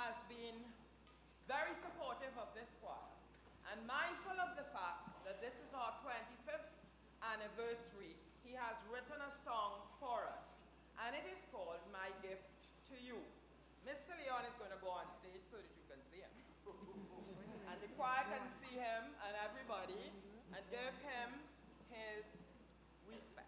has been very supportive of this choir, and mindful of the fact that this is our 25th anniversary, he has written a song for us, and it is called My Gift to You. Mr. Leon is going to go on stage so that you can see him. And the choir can see him and everybody and give him his respect.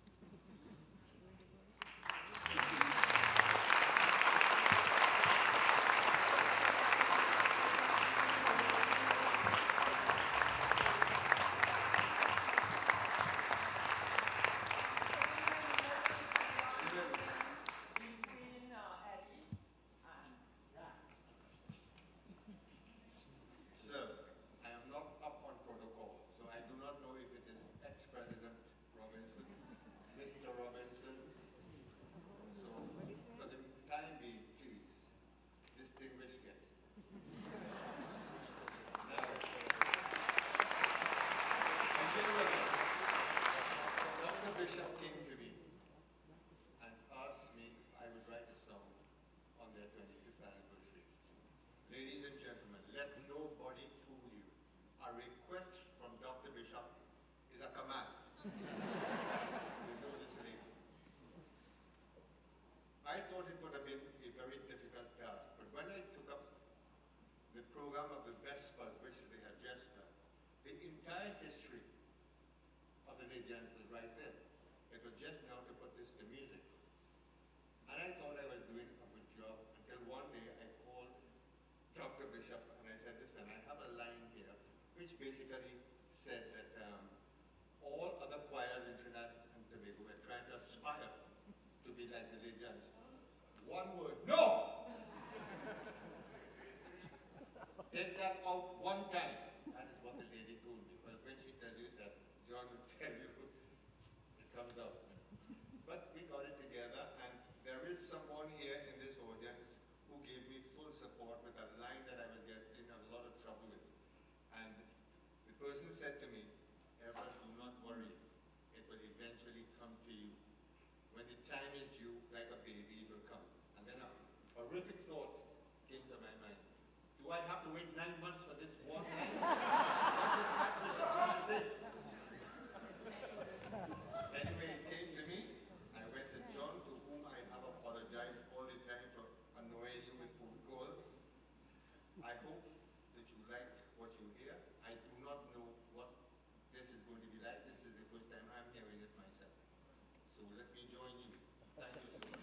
Ladies and gentlemen, let nobody fool you. A request from Dr. Bishop is a command. You know this later. I thought it would have been a very difficult task, but when I took up the program of the Vespers, which they had just done, the entire history of the Lydians was right there. It was just now to put this to music. And I thought I was doing a good job until one day I called Dr. Bishop and I said, listen, I have a line here which basically said that all other choirs in Trinidad and Tobago were trying to aspire to be like the Lydians. One word, no! Take that out one time. That is what the lady told me. Well, when she tells you that, John will tell you, it comes out. But we got it together, and there is someone here in this audience who gave me full support with a line that I was getting in a lot of trouble with. And the person said to me, ever do not worry, it will eventually come to you. When the time is due, like a baby, it will come. And then a horrific thought came to my mind. Do I have to wait 9 months for this one line? What is that Bishop going to say? Anyway, it came to me. I went to John, to whom I have apologized all the time for annoying you with phone calls. I hope that you like what you hear. I do not know what this is going to be like. This is the first time I'm hearing it myself. So let me join you. Thank you so much.